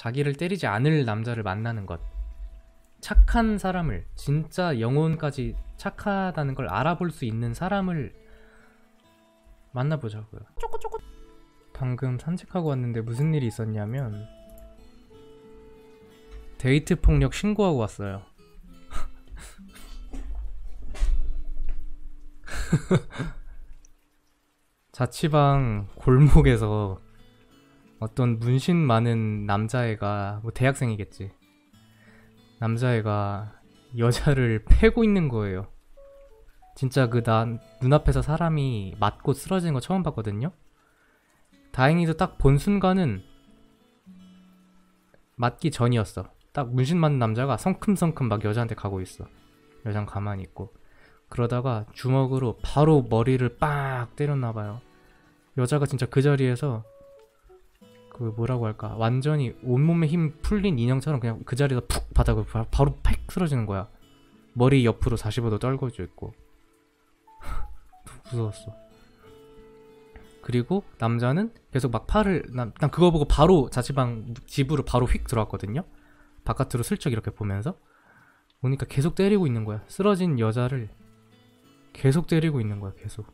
자기를 때리지 않을 남자를 만나는 것. 착한 사람을, 진짜 영혼까지 착하다는 걸 알아볼 수 있는 사람을 만나보자고요. 방금 산책하고 왔는데 무슨 일이 있었냐면 데이트 폭력 신고하고 왔어요. 자취방 골목에서 어떤 문신 많은 남자애가, 뭐 대학생이겠지, 남자애가 여자를 패고 있는 거예요. 진짜 난 눈앞에서 사람이 맞고 쓰러지는 거 처음 봤거든요. 다행히도 딱 본 순간은 맞기 전이었어. 딱 문신 맞는 남자가 성큼성큼 막 여자한테 가고 있어. 여잔 가만히 있고. 그러다가 주먹으로 바로 머리를 빡 때렸나봐요. 여자가 진짜 그 자리에서 그 뭐라고 할까, 완전히 온몸에 힘 풀린 인형처럼 그냥 그 자리에서 푹 바닥을 바로 팩 쓰러지는 거야. 머리 옆으로 45도 떨궈져 있고. 무서웠어. 그리고 남자는 계속 막 팔을, 난 그거 보고 바로 자취방 집으로 바로 휙 들어왔거든요. 바깥으로 슬쩍 이렇게 보면서 보니까 계속 때리고 있는 거야. 쓰러진 여자를 계속 때리고 있는 거야. 계속.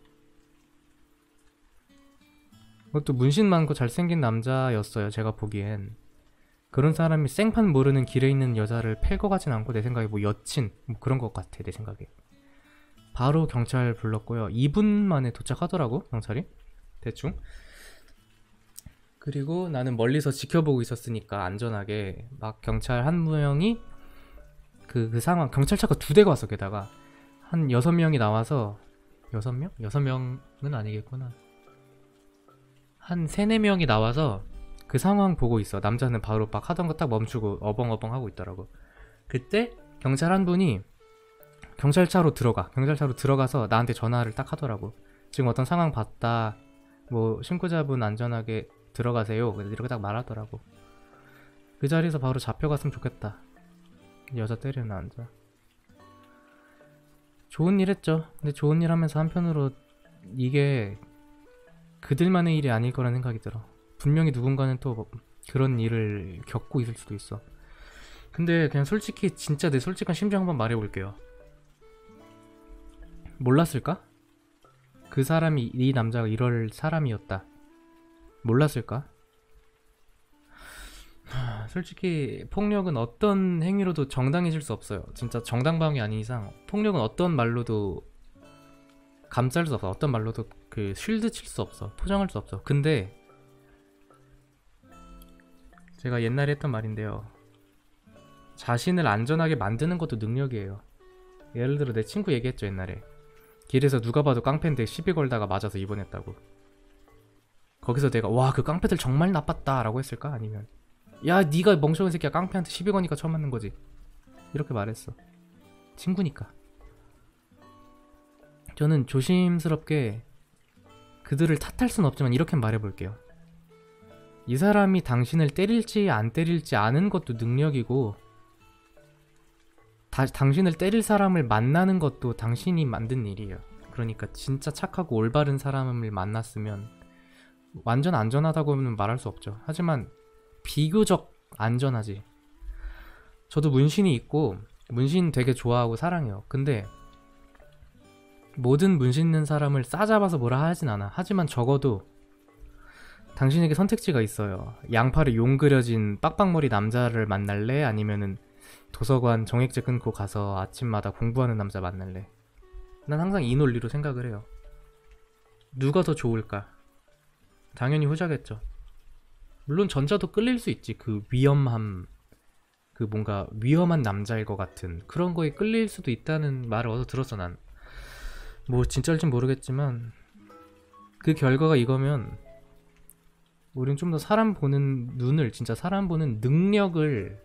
그것도 문신 많고 잘생긴 남자였어요. 제가 보기엔. 그런 사람이 생판 모르는 길에 있는 여자를 팰 것 같진 않고, 내 생각에 뭐 여친 뭐 그런 것 같아. 내 생각에. 바로 경찰 불렀고요. 2분 만에 도착하더라고, 경찰이. 대충. 그리고 나는 멀리서 지켜보고 있었으니까 안전하게 막 경찰 한 명이 그 상황, 경찰차가 2대가 왔어. 게다가 한 6명이 나와서, 6명? 6명은 아니겠구나. 한 3, 4명이 나와서 그 상황 보고 있어. 남자는 바로 막 하던 거 딱 멈추고 어벙어벙 하고 있더라고. 그때 경찰 한 분이 경찰차로 들어가서 나한테 전화를 딱 하더라고. 지금 어떤 상황 봤다, 뭐 신고자분 안전하게 들어가세요, 이렇게 딱 말하더라고. 그 자리에서 바로 잡혀갔으면 좋겠다. 여자 때리는 남자. 좋은 일 했죠. 근데 좋은 일 하면서 한편으로 이게 그들만의 일이 아닐 거라는 생각이 들어. 분명히 누군가는 또 그런 일을 겪고 있을 수도 있어. 근데 그냥 솔직히 진짜 내 솔직한 심정 한번 말해볼게요. 몰랐을까? 그 사람이, 이 남자가 이럴 사람이었다. 몰랐을까? 솔직히 폭력은 어떤 행위로도 정당해질 수 없어요. 진짜 정당방위 아닌 이상 폭력은 어떤 말로도 감쌀 수 없어. 어떤 말로도 그 쉴드 칠 수 없어. 포장할 수 없어. 근데 제가 옛날에 했던 말인데요, 자신을 안전하게 만드는 것도 능력이에요. 예를 들어 내 친구 얘기했죠, 옛날에. 길에서 누가 봐도 깡패인데 시비 걸다가 맞아서 입원했다고. 거기서 내가 와, 그 깡패들 정말 나빴다 라고 했을까? 아니면 야, 니가 멍청한 새끼야, 깡패한테 시비 거니까 처음 맞는 거지, 이렇게 말했어. 친구니까. 저는 조심스럽게 그들을 탓할 순 없지만 이렇게 말해볼게요. 이 사람이 당신을 때릴지 안 때릴지 아는 것도 능력이고, 당신을 때릴 사람을 만나는 것도 당신이 만든 일이에요. 그러니까 진짜 착하고 올바른 사람을 만났으면 완전 안전하다고는 말할 수 없죠. 하지만 비교적 안전하지. 저도 문신이 있고 문신 되게 좋아하고 사랑해요. 근데 모든 문신 있는 사람을 싸잡아서 뭐라 하진 않아. 하지만 적어도 당신에게 선택지가 있어요. 양팔에 용 그려진 빡빡머리 남자를 만날래? 아니면은 도서관 정액제 끊고 가서 아침마다 공부하는 남자 만날래? 난 항상 이 논리로 생각을 해요. 누가 더 좋을까? 당연히 후자겠죠. 물론 전자도 끌릴 수 있지. 그 위험함, 그 뭔가 위험한 남자일 것 같은 그런 거에 끌릴 수도 있다는 말을 어디서 들었어. 난 뭐 진짜일진 모르겠지만 그 결과가 이거면 우린 좀 더 사람 보는 눈을, 진짜 사람 보는 능력을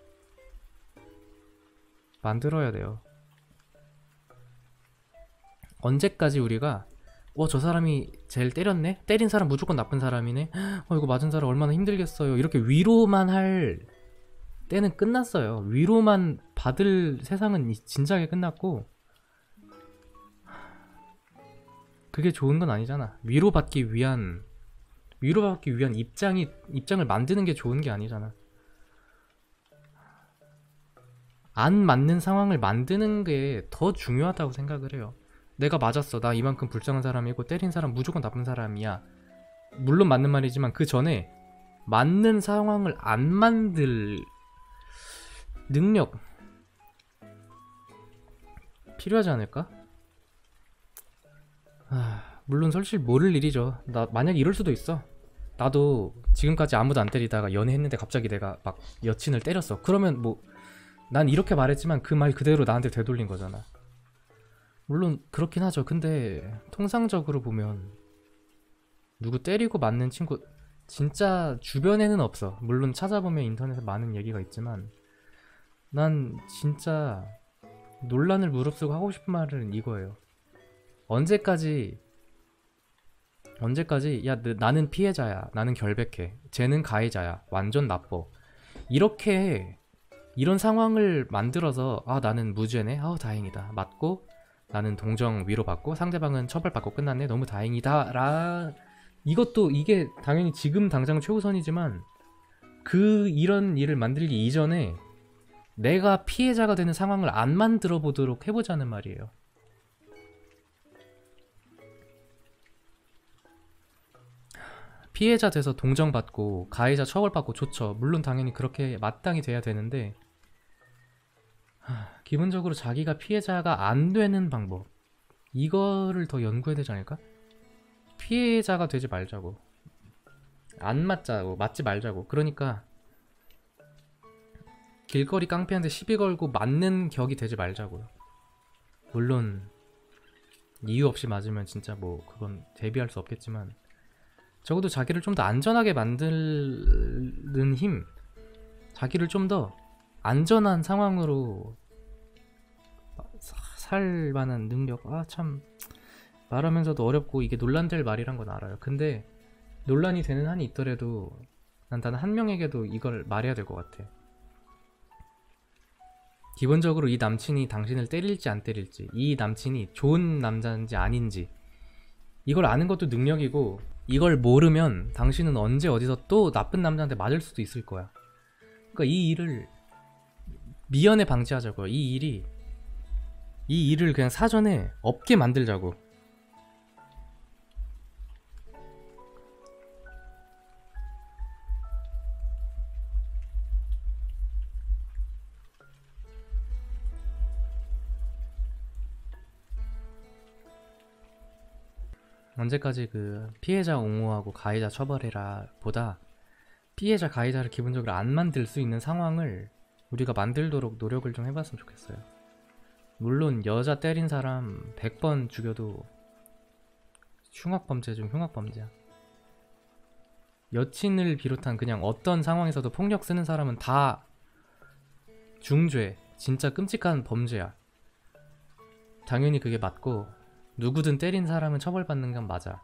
만들어야 돼요. 언제까지 우리가 저 사람이 제일 때렸네? 때린 사람 무조건 나쁜 사람이네? 이거 맞은 사람 얼마나 힘들겠어요. 이렇게 위로만 할 때는 끝났어요. 위로만 받을 세상은 진작에 끝났고, 그게 좋은 건 아니잖아. 위로받기 위한 입장을 만드는 게 좋은 게 아니잖아. 안 맞는 상황을 만드는 게 더 중요하다고 생각을 해요. 내가 맞았어. 나 이만큼 불쌍한 사람이고 때린 사람 무조건 나쁜 사람이야. 물론 맞는 말이지만 그 전에 맞는 상황을 안 만들 능력 필요하지 않을까? 물론 사실 모를 일이죠. 나 만약 이럴 수도 있어. 나도 지금까지 아무도 안 때리다가 연애했는데 갑자기 내가 막 여친을 때렸어. 그러면 뭐 난 이렇게 말했지만 그 말 그대로 나한테 되돌린 거잖아. 물론 그렇긴 하죠. 근데 통상적으로 보면 누구 때리고 맞는 친구 진짜 주변에는 없어. 물론 찾아보면 인터넷에 많은 얘기가 있지만 난 진짜 논란을 무릅쓰고 하고 싶은 말은 이거예요. 언제까지 야 나는 피해자야, 나는 결백해, 쟤는 가해자야, 완전 나빠, 이렇게 이런 상황을 만들어서 나는 무죄네, 다행이다, 맞고 나는 동정 위로받고 상대방은 처벌받고 끝났네, 너무 다행이다 이게 당연히 지금 당장 최우선이지만 이런 일을 만들기 이전에 내가 피해자가 되는 상황을 안 만들어 보도록 해보자는 말이에요. 피해자 돼서 동정받고 가해자 처벌받고 좋죠. 물론 당연히 그렇게 마땅히 돼야 되는데 기본적으로 자기가 피해자가 안 되는 방법, 이거를 더 연구해야 되지 않을까? 피해자가 되지 말자고, 안 맞자고, 맞지 말자고. 그러니까 길거리 깡패한테 시비 걸고 맞는 격이 되지 말자고요. 물론 이유 없이 맞으면 진짜 뭐 그건 대비할 수 없겠지만 적어도 자기를 좀 더 안전하게 만드는 힘, 자기를 좀 더 안전한 상황으로 살 만한 능력, 참 말하면서도 어렵고 이게 논란될 말이란 건 알아요. 근데 논란이 되는 한이 있더라도 난 단 한 명에게도 이걸 말해야 될 것 같아. 기본적으로 이 남친이 당신을 때릴지 안 때릴지, 이 남친이 좋은 남자인지 아닌지, 이걸 아는 것도 능력이고, 이걸 모르면 당신은 언제 어디서 또 나쁜 남자한테 맞을 수도 있을 거야. 그러니까 이 일을 미연에 방지하자고요. 이 일을 그냥 사전에 없게 만들자고. 언제까지 그 피해자 옹호하고 가해자 처벌해라 보다 피해자 가해자를 기본적으로 안 만들 수 있는 상황을 우리가 만들도록 노력을 좀 해봤으면 좋겠어요. 물론 여자 때린 사람 100번 죽여도 흉악범죄 중 흉악범죄야. 여친을 비롯한 그냥 어떤 상황에서도 폭력 쓰는 사람은 다 중죄, 진짜 끔찍한 범죄야. 당연히 그게 맞고 누구든 때린 사람은 처벌받는 건 맞아.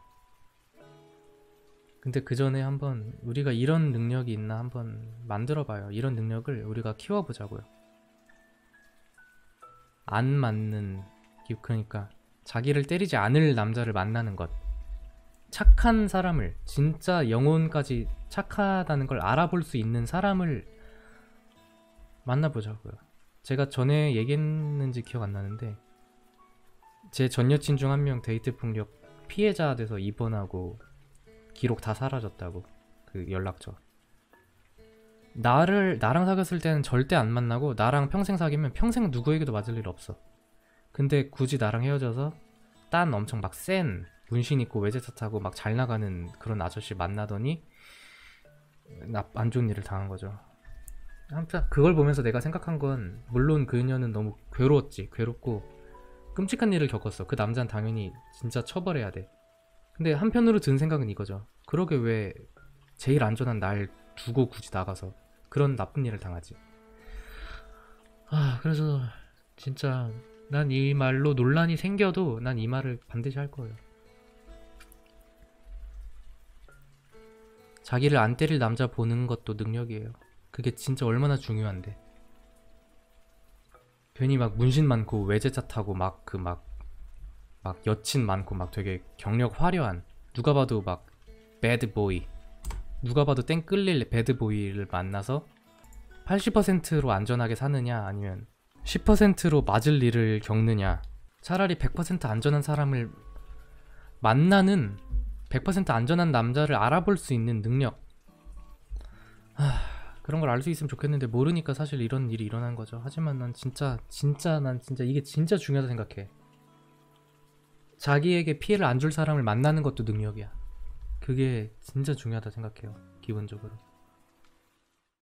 근데 그 전에 한번 우리가 이런 능력이 있나 한번 만들어봐요. 이런 능력을 우리가 키워보자고요. 안 맞는, 그러니까 자기를 때리지 않을 남자를 만나는 것, 착한 사람을, 진짜 영혼까지 착하다는 걸 알아볼 수 있는 사람을 만나보자고요. 제가 전에 얘기했는지 기억 안 나는데 제 전 여친 중 한 명 데이트 폭력 피해자 돼서 입원하고 기록 다 사라졌다고, 그 연락처. 나랑 사귀었을 때는 절대 안 만나고 나랑 평생 사귀면 평생 누구에게도 맞을 일 없어. 근데 굳이 나랑 헤어져서 딴 엄청 막 센 문신 있고 외제차 타고 막 잘 나가는 그런 아저씨 만나더니 안 좋은 일을 당한 거죠. 아무튼 그걸 보면서 내가 생각한 건, 물론 그녀는 너무 괴로웠지. 괴롭고 끔찍한 일을 겪었어. 그 남자는 당연히 진짜 처벌해야 돼. 근데 한편으로 든 생각은 이거죠. 그러게 왜 제일 안전한 날 두고 굳이 나가서 그런 나쁜 일을 당하지. 그래서 진짜 난 이 말로 논란이 생겨도 난 이 말을 반드시 할 거예요. 자기를 안 때릴 남자 보는 것도 능력이에요. 그게 진짜 얼마나 중요한데. 괜히 막 문신 많고 외제차 타고 막 여친 많고 막 되게 경력 화려한, 누가 봐도 막 배드보이, 누가 봐도 땡 끌릴 배드보이를 만나서 80%로 안전하게 사느냐, 아니면 10%로 맞을 일을 겪느냐, 차라리 100% 안전한 사람을 만나는, 100% 안전한 남자를 알아볼 수 있는 능력, 그런 걸 알 수 있으면 좋겠는데 모르니까 사실 이런 일이 일어난 거죠. 하지만 난 진짜 이게 진짜 중요하다 생각해. 자기에게 피해를 안 줄 사람을 만나는 것도 능력이야. 그게 진짜 중요하다 생각해요, 기본적으로.